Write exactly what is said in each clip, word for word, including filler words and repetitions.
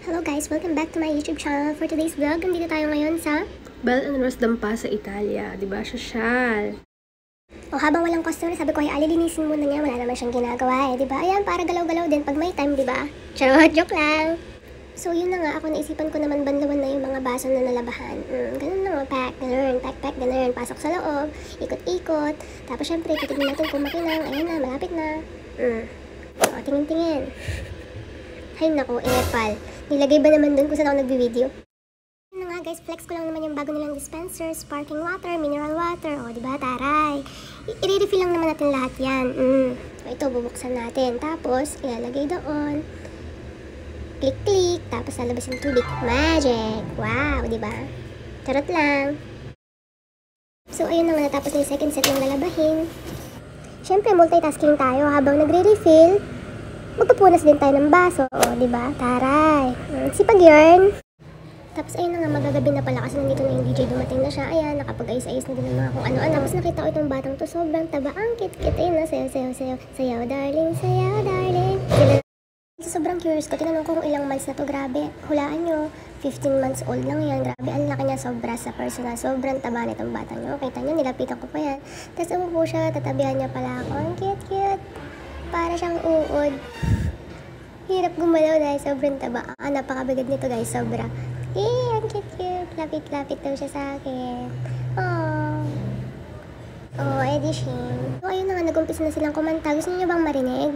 Hello guys! Welcome back to my YouTube channel. For today's vlog, nandito tayo ngayon sa Bell and Rose Dampa sa Italia. Diba? Sosyal. O habang walang customer, sabi ko ay alilinisin muna niya. Wala naman siyang ginagawa eh. Diba? Ayan, para galaw-galaw din pag may time, diba? Charot! Joke lang! So yun na nga, ako naisipan ko naman banlawan na yung mga baso na nalabahan. Mm, ganun na nga, pack, ganun, pack, pack, ganun. Pasok sa loob, ikot-ikot. Tapos syempre, titignan natin kung makinang. Ayan na, malapit na. Mm. O, tingin-tingin. Ay naku, epal. Nilagay ba naman dun kung saan ako nagbi-video? Yun na nga guys, flex ko lang naman yung bago nilang dispenser, sparkling water, mineral water. O, diba, taray. I-refill lang naman natin lahat yan. Mm. So, ito, bubuksan natin. Tapos, ilalagay doon. Click-click. Tapos, lalabas yung tubig. Magic! Wow, diba? Charot lang. So, ayun na nga, natapos na yung second set ng lalabahin. Siyempre, multitasking tayo habang nagre-refill. Magpupunas din tayo ng baso, o, diba? Taray. Mm, sipag yun. Tapos ayun na nga, magagabi na pala kasi nandito na yung D J, dumating na siya. Ayan, nakapag-ayos-ayos na din ng mga kung ano-ano. Tapos nakita ko itong batang to, sobrang taba. Ang cute-cute. Ayun na, sayaw, sayaw, sayaw. Sayaw, darling, sayaw, darling. So, sobrang curious ko. Tinanong ko kung ilang months na to. Grabe, hulaan nyo. fifteen months old lang yan. Grabe, ang laki niya sobra sa personal. Sobrang taba nitong bata nyo. Kita nyo, nilapitan ko pa yan. Tapos umupo siya, tatabihan niya pala ako. Ang cute-cute. Para siyang uod. Hirap gumalaw dahil sobrang taba. Ah, napakabigat nito guys, sobra. Eh, ang cute-cute. Lapit-lapit daw siya sa akin. Aww. Oh, edition. So, ayun na nga, nag-umpisa na silang kumanta. Gusto niyo bang marinig?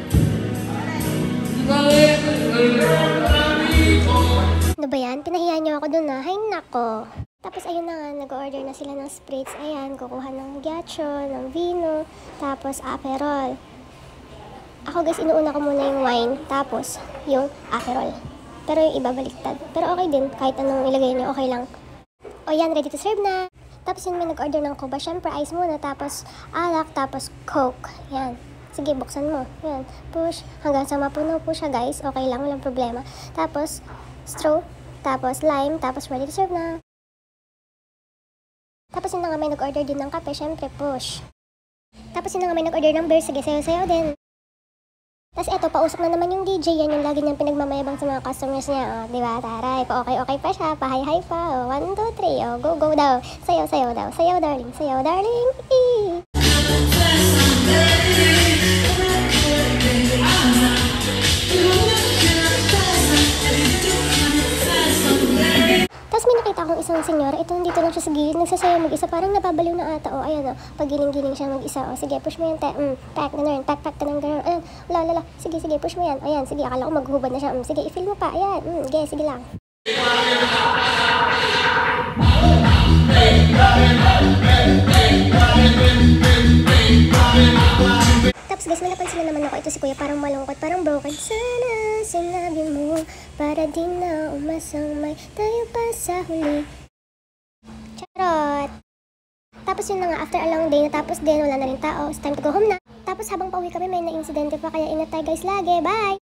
Ano ba yan? Pinahiya niyo ako dun ah. Hay nako. Tapos ayun na nga, nag-order na sila ng spritz. Ayan, kukuha ng ghiaccio, ng vino, tapos aperol. Ako guys, inuuna ko muna yung wine, tapos yung aperol. Pero yung iba baliktad. Pero okay din, kahit anong ilagay niyo, okay lang. O yan, ready to serve na. Tapos yun, may nag-order ng Coba. Syempre, ice muna, tapos alak, tapos Coke. Yan. Sige, buksan mo. Yan. Push. Hanggang sa mapuno po siya guys. Okay lang, walang problema. Tapos, straw, tapos lime, tapos ready to serve na. Tapos yun na nga, may nag-order din ng kape. Syempre, push. Tapos yun na nga, may nag-order ng beer. Sige, sayo-sayo din. Tapos eto, pausap na naman yung D J. Yan yung lagi niyang pinagmamayabang sa mga customers niya. O, diba? Taray. Pa-okay-okay pa siya. Pa-hi-hi pa. O, one, two, three. O, go-go daw. Sayaw-sayaw daw. Sayaw, darling. Sayaw, darling. Eee. Tapos may nakita akong isang senyora, ito nandito lang siya sa gilid, nagsasayaw mag-isa, parang napabaliw na ata. O, ayan o, pagiling-giling siya mag-isa. O, sige, push mo yan, te. Mm, pack, ganun, pack, pack, ganun, ganun. Ayan, wala, wala, sige, sige, push mo yan. Ayan, sige, akala ko maghubad na siya. Mm, sige, i-fill mo pa, ayan. Mm, sige, sige lang. Tapos guys, may napansin na naman ako. Ito si kuya, parang malungkot, parang broken. Sana sinabi mo, para di na umasang may tayo pa sa huli. Charot! Tapos yun na nga, after a long day, natapos din, wala na rin tao. It's time to go home na. Tapos habang pauwi kami, may na-insidente pa, kaya ingat tayo guys lagi. Bye!